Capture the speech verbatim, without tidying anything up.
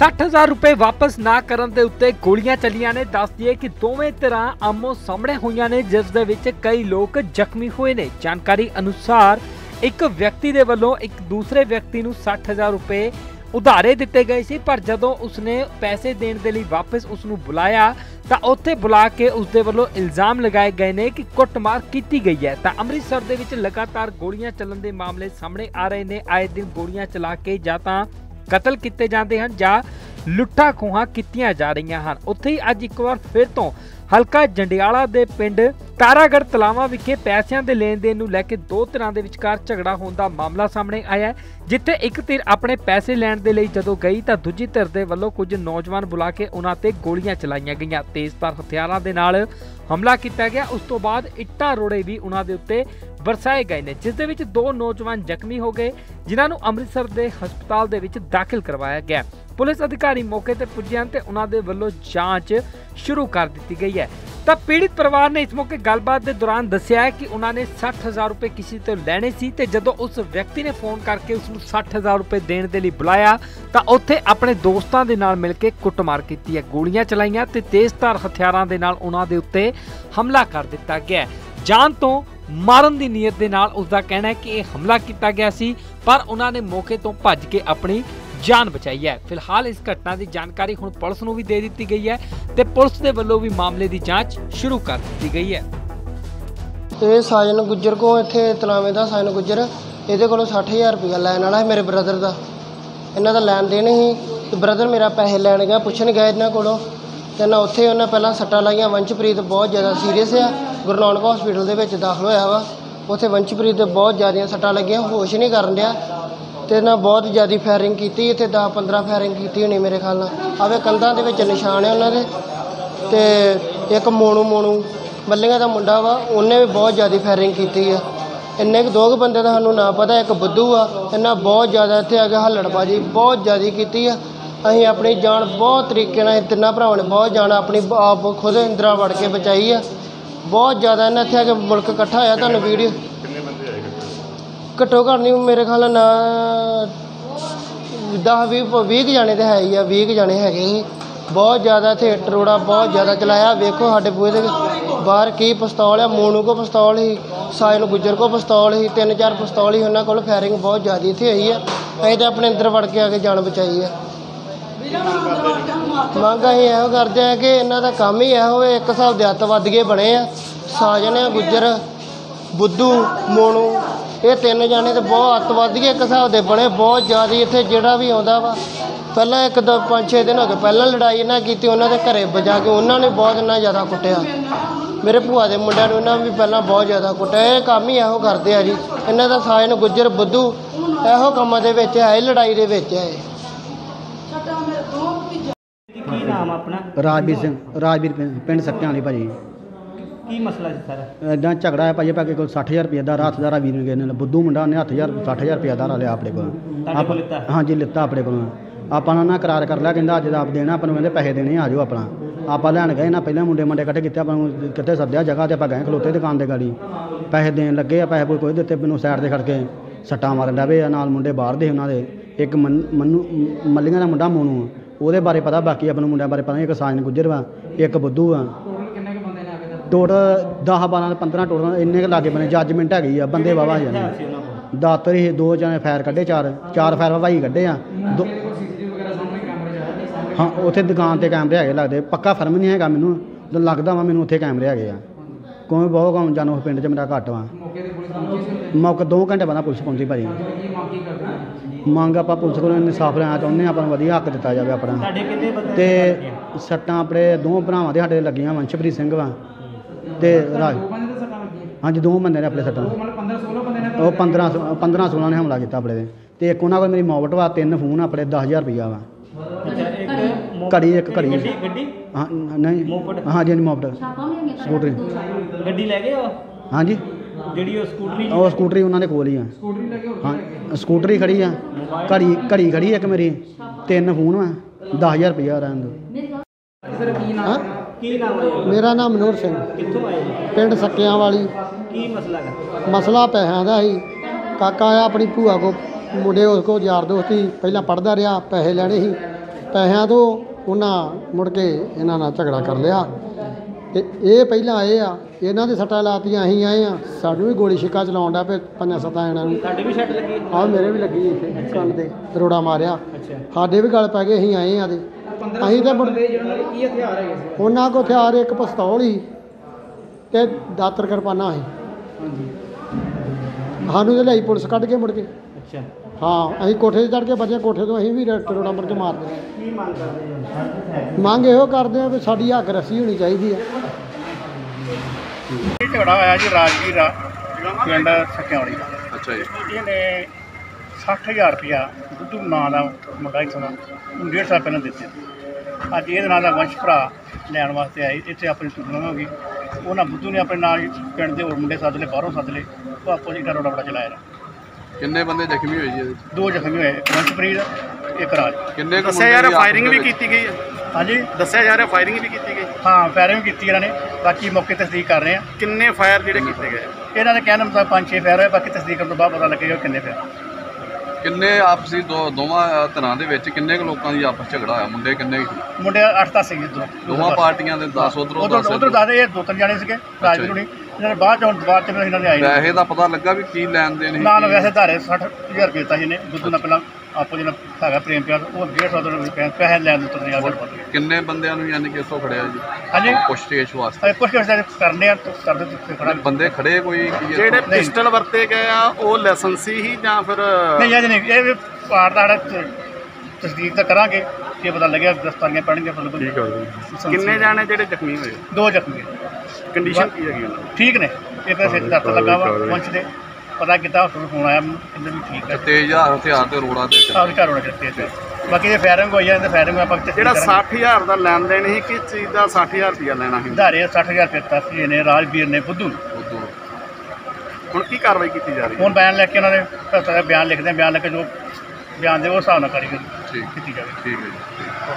साठ हज़ार रुपए वापस ना करन दे उत्ते गोलियां चलियां ने। दस दिए कि दोवें तरह आमो सामने होईयां ने, जिस दे विच कई लोग जख्मी हुए ने। जानकारी अनुसार एक व्यक्ति दे वल्लों एक दूसरे व्यक्ति नूं साठ हज़ार रुपए उधारे दिते गए सी, पर जदों उसने पैसे देण दे लई वापस उसनूं बुलाया तां उत्थे बुला के उसदे वल्लों इल्जाम लगाए गए ने कि कुੱਟਮਾਰ कीती गई है। तां अमृतसर दे विच लगातार गोलियां चलन दे मामले सामने आ रहे ने। आए दिन गोलियां चला के जां तां कतल किए जाते हैं जां लुट्टा खोहां कीतियां जा रही हैं। उत्थे ही अज एक बार फिर तो हल्का जंडियाला दे पिंड तारागढ़ तलावां विखे पैसिਆਂ ਦੇ लेन देन ਨੂੰ ਲੈ ਕੇ दो ਧਿਰਾਂ ਦੇ ਵਿਚਕਾਰ ਝਗੜਾ ਹੋਣ ਦਾ ਮਾਮਲਾ ਸਾਹਮਣੇ ਆਇਆ ਹੈ, ਜਿੱਥੇ ਇੱਕ ਧਿਰ ਆਪਣੇ ਪੈਸੇ ਲੈਣ ਦੇ ਲਈ ਜਦੋਂ ਗਈ ਤਾਂ ਦੂਜੀ ਧਿਰ ਦੇ ਵੱਲੋਂ ਕੁਝ ਨੌਜਵਾਨ ਬੁਲਾ ਕੇ ਉਹਨਾਂ ਤੇ ਗੋਲੀਆਂ ਚਲਾਈਆਂ ਗਈਆਂ। ਤੇਜ਼ਧਾਰ ਹਥਿਆਰਾਂ ਦੇ ਨਾਲ हमला किया गया। उस तो बाद इट्टा रोड़े भी उन्होंने उत्ते बरसाए गए ने, जिस दे विच दो नौजवान जख्मी हो गए, जिन्होंने अमृतसर के हस्पताल दे विच दाखिल करवाया गया। पुलिस अधिकारी मौके पर पुजे ते उन्होंने वल्लों जांच शुरू कर दी गई है। तो पीड़ित परिवार ने इस मौके गलबात के दौरान दस्सिया है कि उन्होंने साठ हज़ार रुपए किसी तो लैने सी ते जदों उस व्यक्ति ने फोन करके उसनूं साठ हज़ार रुपए देने के लिए बुलाया तो उत्थे अपने दोस्तों के नाल मिल के कुੱਟਮਾਰ की है, गोलियां चलाइयां ते तेजधार हथियारां दे नाल उन्हां दे उत्ते हमला कर दिता गया। जान तो मारन की नीयत दे नाल उसका कहना है कि यह हमला किया गया सी, पर उन्होंने मौके तो भज के अपनी जान बचाई है। फिलहाल इस घटना की जानकारी हुण पुलिस नूं भी दे दी गई है ते पुलिस दे वल्लों भी मामले की जांच शुरू कर दी गई है। ये साजन गुज्जर को इत्थे तलावे दा साजन गुज्जर इहदे कोलों साठ हज़ार रुपया लैण वाला है, मेरे ब्रदर का इन्हां दा लैण देण ही। ब्रदर मेरा पैसे लैण गया, पुछण गया इन्हां कोलों ते ना उत्थे उन्हें पहलां सट्टां लाईयां। वंशप्रीत बहुत ज़्यादा सीरीयस है, गुरु नानक हॉस्पिटल दे विच दाखल होया वा। उत्थे वंशप्रीत दे बहुत ज़्यादा सट्टां लगियां, होश नहीं करन दिया ते ना बहुत ज़्यादा फायरिंग की। इत्थे दस पंद्रह फायरिंग की होनी मेरे ख्याल नाल। आवे कंधां दे विच निशान है उन्हां दे ते एक मोनू मोनू मल्लियां दा मुंडा वा, उन्हें भी बहुत ज़्यादा फायरिंग की है। इन्ने दो बंदे का सानूं ना पता, एक बुद्धू आ, इन्हां बहुत ज़्यादा इत्थे आ के हल्लड़बाजी बहुत ज़्यादा की है। असीं अपनी जान बहुत तरीके नाल तिन्नां भरावां ने बहुत जान अपनी आप खुद अंदर वड़ के बचाई है। बहुत ज़्यादा इन्हें इत्थे आके मुल्क इकट्ठा होया। तुहानूं वीडियो घट्टो घट्ट नहीं मेरे ख्याल ना दस भी बीह जाने तो है ही आ, बीह जाने है ही। बहुत ज़्यादा इत्थे टरोड़ा बहुत ज़्यादा चलाया। वेखो साडे बूहे दे बाहर की पिस्तौल है, मोनू को पिस्तौल ही, साजन गुज्जर को पिस्तौल ही, तीन चार पिस्तौल ही उन्होंने को। फायरिंग बहुत ज़्यादा इत्थे हुई है। असीं तो अपने अंदर वड़ के आके जान बचाई है। मंग असीं इहो करते हैं कि इन्हां दा काम ही इहो, एक हिसाब दे अतवादी बने आ। साजन गुज्जर बुद्धू मोनू ये तीन जाने तो बहुत अतवादी एक हिसाब के बने बहुत ज़्यादा। इत्थे जिहड़ा भी आउंदा वा पहला एक दो पाँच छे दिन हो गए पहला लड़ाई इन्हां कीती, उन्होंने घरे बजा के उन्होंने बहुत इन्ना ज़्यादा कुੱਟਿਆ। मेरे भूआ के मुंडिਆਂ ਨੂੰ इन्हां भी पहला बहुत ज़्यादा कुੱਟਿਆ। ये काम ही इहो करते हैं जी। इन्हां दा साजन गुज्जर बुद्धू इहो कामां दे विच है, लड़ाई दे विच है। ਕੀ ਨਾਮ ਆਪਣਾ? राजवीर सिंह, राजवीर पिंड सत्तियां वाली भाजी। ਕੀ ਮਸਲਾ ਸੀ ਸਾਰਾ? इदा झगड़ा है भाजी, भागे को साठ हज़ार रुपया दा हथ दारा वीर ने ने बुद्धू मुंडा ने हथ हज़ार साठ हज़ार रुपया दारा लिया अपने को। हाँ जी लिता अपने को। ਆਪਾਂ ਨਾ करार कर लिया, कहता अज आप देना, अपन कहते पैसे देने आ जाओ अपना। आप लैन गए ना पहले मुंडे मुंडे कट्ठे किए, अपन कितने सद्या जगह से आप गए खलोते दुकान के गाड़ी पैसे देन लगे आ। पैसे कोई दिते मैनू साइड से खड़ के सट्टा मारन लगे नाल मुंडे बाहर दे उन्होंने। एक मन मनु मल्लियां का मुंडा मोनू ਉਹਦੇ ਬਾਰੇ ਪਤਾ, ਬਾਕੀ ਆਪਣੇ ਮੁੰਡਿਆਂ ਬਾਰੇ ਪਤਾ ਨਹੀਂ। ਇੱਕ ਸਾਜਨ ਗੁੱਜਰ ਵਾ, ਇੱਕ ਬੁੱਧੂ ਆ। ਟੋਟਲ ਦਸ ਬਾਰਾਂ ਪੰਦਰਾਂ ਟੋਟਲ ਇੰਨੇ ਕੁ ਲਾਗੇ ਬਣੇ। ਜੱਜਮੈਂਟ ਹੈਗੀ ਆ, ਬੰਦੇ ਵਾਵਾ ਜਾਂਦੇ ਦਾਤਰ ਹੀ ਦੋ ਜਣੇ ਫਾਇਰ ਕੱਢੇ, ਚਾਰ ਚਾਰ ਫਾਇਰ ਵਵਾਈ ਕੱਢੇ ਆ। ਦੋ ਹਾਂ ਉੱਥੇ ਦੁਕਾਨ 'ਤੇ ਕੈਮਰੇ ਹੈਗੇ ਲੱਗਦੇ, ਪੱਕਾ ਫਰਮ ਨਹੀਂ ਹੈਗਾ ਮੈਨੂੰ ਲੱਗਦਾ ਵਾ, ਮੈਨੂੰ ਉੱਥੇ ਕੈਮਰੇ ਹੈਗੇ ਆ। ਕੋਈ ਬਹੁਤ ਕੰਮ ਜਾਣੋ ਪਿੰਡ 'ਚ ਮੇਰਾ ਘੱਟ ਵਾ। ਮੌਕੇ ਦੋ ਘੰਟੇ ਬਾਅਦ ਪੁਲਿਸ ਪਹੁੰਚੀ ਭਾਜੀ। ਮੰਗ ਆਪਾਂ ਪੁਲਿਸ ਕੋਲੋਂ ਇਨਸਾਫ ਲੈਣਾ ਚਾਹੁੰਦੇ ਹਾਂ, ਆਪਾਂ ਨੂੰ ਵਧੀਆ ਹੱਕ ਦਿੱਤਾ ਜਾਵੇ ਆਪਣਾ। ਤੇ ਸੱਟਾਂ ਆਪਣੇ ਦੋ ਭਰਾਵਾਂ ਦੇ ਸਾਡੇ ਲੱਗੀਆਂ, ਵੰਸ਼ਪ੍ਰੀਤ ਸਿੰਘ ਵਾ ਤੇ ਰਾਜ। ਹਾਂਜੀ ਦੋ ਬੰਦੇ ਨੇ ਆਪਣੇ ਸੱਟਾਂ। ਉਹ ਪੰਦਰਾਂ ਪੰਦਰਾਂ ਸੋਲਾਂ ਨੇ ਹਮਲਾ ਕੀਤਾ ਆਪਣੇ 'ਤੇ। ਤੇ ਇੱਕ ਉਹਨਾਂ ਕੋਲ ਮੇਰੀ ਮੋਬਟ ਵਾ, ਤਿੰਨ ਫੋਨ ਆਪਣੇ, ਦਸ ਹਜ਼ਾਰ ਰੁਪਈਆ ਵਾ। ਘੜੀ ਇੱਕ ਘੜੀ ਹਾਂ ਨਹੀਂ ਹਾਂਜੀ ਹਾਂਜੀ ਮੋਬਟ ਸਕੂਟਰੀ ਗੱਡੀ ਲੈ ਗਏ। ਹਾਂਜੀ ਜਿਹੜੀ ਉਹ ਸਕੂਟਰੀ ਉਹ ਸਕੂਟਰੀ ਉਹਨਾਂ ਦੇ ਕੋਲ ਹੀ ਆ। ਹਾਂ ਸਕੂਟਰੀ ਖੜੀ ਆ, ਘੜੀ ਘੜੀ ਖੜੀ ਇੱਕ ਮੇਰੀ, ਤਿੰਨ ਫੋਨ ਵਾ, ਦਸ ਹਜ਼ਾਰ ਰੁਪਈਆ ਰਹਿਣ ਦਿਓ। हाँ ਕੀ ਨਾਮ ਹੈ? मेरा नाम मनोहर सिंह, ਕਿੱਥੋਂ ਆਏ ਜੀ? पिंड सक्कियां वाली। ਕੀ ਮਸਲਾ ਹੈ? मसला पैसों का ही। काका आया अपनी भूआ को, मुंडे उसको यार दोस्त ही, पहला पढ़ता रहा, पैसे लेने ही ਪੈਸਿਆਂ ਤੋਂ ਉਹਨਾਂ ਮੁੜ ਕੇ ਇਹਨਾਂ ਨਾਲ ਝਗੜਾ ਕਰ ਲਿਆ ਤੇ ਇਹ ਪਹਿਲਾਂ ਆਏ ਆ, ਇਹਨਾਂ ਦੇ ਸੱਟਾਂ ਲਾਤੀਆਂ, ਅਸੀਂ ਆਏ ਆ, ਸਾਨੂੰ ਵੀ ਗੋਲੀ ਛਿੱਕਾ ਚਲਾਉਣ ਦਾ ਪਏ ਪੰਜਾਂ ਸੱਤਾਂ ਜਣਿਆਂ ਨੂੰ। ਤੁਹਾਡੇ ਵੀ ਛੱਟ ਲੱਗੀ? ਆਹ ਮੇਰੇ ਵੀ ਲੱਗੀ ਇੱਥੇ ਕੰਨ ਤੇ ਤਰੋੜਾ ਮਾਰਿਆ, ਅੱਛਾ। ਸਾਡੇ ਵੀ ਗਲ ਪੈ ਗਏ, ਅਸੀਂ ਆਏ ਆ ਤੇ ਅਸੀਂ ਤਾਂ ਮੁੜ ਕੀ ਹਥਿਆਰ ਹੈਗੇ ਸੀ? ਉਹਨਾਂ ਕੋਲ ਹਥਿਆਰ ਇੱਕ ਪਿਸਤੌਲ ਹੀ ਤੇ ਦਾਤਰ ਕਿਰਪਾਨਾਂ ਸੀ। ਹਾਂਜੀ। ਸਾਨੂੰ ਤੇ ਲਈ ਪੁਲਿਸ ਕੱਢ ਕੇ ਮੁੜ ਕੇ। ਅੱਛਾ। ਹਾਂ, ਅਸੀਂ ਕੋਠੇ 'ਤੇ ਚੜ੍ਹ ਕੇ ਬਚੇ, ਕੋਠੇ ਤੋਂ ਅਸੀਂ ਵੀ ਤਰੋੜਾ ਮੁੜ ਕੇ ਮਾਰਦੇ ਰਹੇ। ਕੀ ਮੰਗ ਕਰਦੇ ਹੋ? ਮੰਗ ਇਹੋ ਕਰਦੇ ਆ ਵੀ ਸਾਡੀ ਹੱਕ ਰੱਸੀ ਹੋਣੀ ਚਾਹੀਦੀ ਆ। ਇਹ ਝਗੜਾ ਹੋਇਆ ਜੀ ਰਾਜਵੀਰ ਆ ਪਿੰਡ ਸਕਿਆੜੀ ਦਾ। ਅੱਛਾ ਜੀ। ਇਹਨੇ ਸੱਠ ਹਜ਼ਾਰ ਰੁਪਇਆ ਬੁੱਧੂ ਨਾਂ ਦਾ ਮੁੰਡਾ ਇੱਥੋਂ ਦਾ ਉਹਨੂੰ ਡੇਢ ਸਾਲ ਪਹਿਲਾਂ ਦਿੱਤੇ। ਅੱਜ ਇਹਦੇ ਨਾਂ ਦਾ ਵੰਸ਼ ਭਰਾ ਲੈਣ ਵਾਸਤੇ ਆਏ, ਇੱਥੇ ਆਪਣੀ ਟੁੱਟਣਾ ਹੋ ਗਈ। ਉਹਨਾਂ ਬੁੱਧੂ ਨੇ ਆਪਣੇ ਨਾਲ ਪਿੰਡ ਦੇ ਹੋਰ ਮੁੰਡੇ ਸੱਦ ਲਏ, ਬਾਹਰੋਂ ਸੱਦ ਲਏ, ਉਹ ਆਪੋ ਜੀ ਰੋੜਾ ਬੜਾ ਚਲਾਇਆ। ਕਿੰਨੇ ਬੰਦੇ ਜ਼ਖਮੀ ਹੋਏ ਜੀ ਇਹਦੇ ਵਿੱਚ? ਦੋ ਜ਼ਖਮੀ ਹੋਏ, ਇੱਕ ਵੰਸ਼ਪ੍ਰੀਤ ਇੱਕ ਰਾਜ। ਕਿੰਨੇ ਕੁ ਦੱਸਿਆ ਮੁੰਡੇ ਯਾਰ ਦੀ ਆਪਸ ਫਾਇਰਿੰਗ ਦੇ ਵੀ ਵਿੱਚ? ਕੀਤੀ ਗਈ ਹੈ? ਹਾਂਜੀ, ਦੱਸਿਆ ਜਾ ਰਿਹਾ ਫਾਇਰਿੰਗ ਵੀ ਕੀਤੀ ਗਈ। ਹਾਂ ਫਾਇਰਿੰਗ ਕੀਤੀ ਇਹਨਾਂ ਨੇ, ਬਾਕੀ ਮੌਕੇ ਤਸਦੀਕ ਕਰ ਰਹੇ ਆ। ਕਿੰਨੇ ਫਾਇਰ ਜਿਹੜੇ ਕੀਤੇ ਗਏ? ਇਹਨਾਂ ਦੇ ਕਹਿਣ ਮੁਤਾਬਕ ਪੰਜ ਛੇ ਫਾਇਰ ਹੋਏ, ਬਾਕੀ ਤਸਦੀਕ ਕਰਨ ਤੋਂ ਬਾਅਦ ਪਤਾ ਲੱਗੇਗਾ ਕਿੰਨੇ ਫਾਇਰ। ਕਿੰਨੇ ਆਪਸੀ ਦੋ ਦੋਵਾਂ ਧਿਰਾਂ ਦੇ ਵਿੱਚ ਕਿੰਨੇ ਕੁ ਲੋਕਾਂ ਦੀ ਆਪਸ ਝਗੜਾ ਹੋਇਆ? ਮੁੰਡੇ ਕਿੰਨੇ ਕੁ ਸੀ? ਮੁੰਡੇ ਅੱਠ ਦਸ ਸੀਗੇ ਦੋ ਦੋਵਾਂ ਪਾਰਟੀਆਂ ਦੇ ਦਸ ਉਧਰੋਂ ਉਧਰ ਦਸ ਉਧਰ ਦੱਸਦੇ ਇਹ ਦੋ ਤਿੰਨ ਜਾਣੇ ਸੀਗੇ ਰਾਜਵੀਰ ਹੁਣੀ। ਇਹਨਾਂ ਨੇ ਬਾਅਦ ਚ ਹੁਣ ਬਾਅਦ ਚ ਇਹਨਾਂ ਨੇ ਆਏ ਨੇ। ਪੈਸੇ ਦਾ ਪਤਾ ਲੱਗਾ ਵੀ ਕੀ ਲੈਣ ਦੇਣ ਸੀ? ਨਾਲ ਵੈਸੇ ਧਾਰੇ ਸੱਠ ਹਜ਼ਾਰ ਰੁਪਏ ਦਿੱਤਾ ਜਿਹਨੇ ਬੁੱਧੂ ਨਾਲ ਪਹਿਲਾਂ ਆਪੋ ਜਿਹਨਾਂ ਹੈਗਾ ਪ੍ਰੇਮ ਪਿਆਰ, ਉਹ ਡੇਢ ਸੌ ਰੁਪਏ ਪੈਸੇ ਲੈਣ ਨੂੰ ਤੁਰਨੇ ਆ। ਕਿੰਨੇ ਬੰਦਿਆਂ ਨੂੰ ਯਾਨੀ ਕਿ ਇੱਥੋਂ ਖੜਿਆ ਜੀ ਹਾਂਜੀ, ਪੁੱਛਤੇਛ ਵਾਸਤੇ? ਕੁਛ ਕੁਛ ਕਰਨੇ ਆ ਕਰਦੇ ਤੇ ਖੜਾ ਬੰਦੇ ਖੜੇ ਕੋਈ ਕੀ ਜਿਹੜੇ ਇੱਥੋਂ? ਪਿਸਟਲ ਵਰਤੇ ਗਏ ਆ ਉਹ ਲਾਇਸੈਂਸੀ ਹੀ ਜਾਂ ਫਿਰ ਨਹੀਂ ਅਜੇ ਨਹੀਂ, ਇਹ ਵੀ ਪਾਰ ਦਾ ਸਾਡਾ ਤਸਦੀਕ ਤਾਂ ਕਰਾਂਗੇ ਕਿ ਪਤਾ ਲੱਗਿਆ ਗ੍ਰਿਫਤਾਰੀਆਂ ਪੈਣਗੇ। ਬਿਲਕੁਲ। ਕਿੰਨੇ ਜਾਣੇ ਜਿਹੜੇ ਜ਼ਖਮੀ ਹੋਏ? ਦੋ ਜ਼ਖਮੀ ਕੰਡੀਸ਼ਨ ਕੀ ਹੈਗੀ ਉਹਨਾਂ ਦੀ? ਠੀਕ ਨੇ, ਇੱਕ ਦਾ ਸਿਰ ਦਰਦ ਲੱਗਾ ਵਾ ਪਹੁੰਚ ਦੇ ਪਤਾ ਕੀਤਾ ਹਸਪਤਾਲ ਫੋਨ ਆਇਆ, ਕਹਿੰਦੇ ਵੀ ਠੀਕ ਹੈ। ਤੇਜ਼ ਹਥਿਆਰ ਤੇ ਰੋੜਾ ਤੇ ਸਾਰੇ ਘਰ ਹੋਣਾ ਚਾਹੀਦੇ ਤੇ ਬਾਕੀ ਜੇ ਫਾਇਰਿੰਗ ਹੋਈ ਜਾਂਦੇ ਫਾਇਰਿੰਗ ਆਪਾਂ ਜਿਹੜਾ ਸੱਠ ਹਜ਼ਾਰ ਦਾ ਲੈਣ ਦੇਣ ਸੀ, ਕਿਸ ਚੀਜ਼ ਦਾ ਸੱਠ ਹਜ਼ਾਰ ਰੁਪਇਆ ਲੈਣਾ ਸੀ? ਧਾਰੇ ਸੱਠ ਹਜ਼ਾਰ ਰੁਪਏ ਤਸੀ ਨੇ ਰਾਜਵੀਰ ਨੇ ਬੁੱਧੂ ਨੇ। ਉਦੋਂ ਹੁਣ ਕੀ ਕਾਰਵਾਈ ਕੀਤੀ ਜਾ ਰਹੀ ਹੈ? ਹੁਣ ਬਿਆਨ ਲਿਖ ਕੇ ਉਹਨਾਂ ਦੇ ਘਰ ਦਾ ਬਿਆਨ ਲਿਖਦੇ ਆ, ਬਿਆਨ ਲਿਖ ਕੇ ਜੋ ਬਿਆਨ ਦੇ ਉਹ ਹਿਸਾਬ ਨਾਲ ਕਾਰਵਾਈ ਠੀਕ ਕੀਤੀ ਜਾਵੇ। ਠੀਕ ਹੈ ਜੀ।